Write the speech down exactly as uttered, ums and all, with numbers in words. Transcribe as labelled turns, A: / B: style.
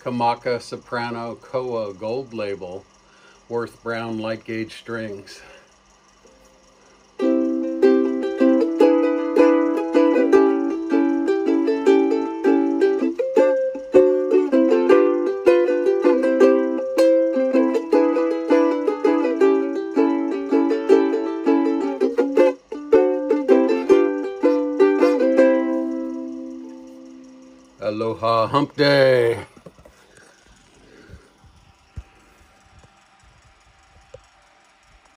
A: Kamaka Soprano Koa gold label, Worth Brown light gauge strings. Aloha Humpday.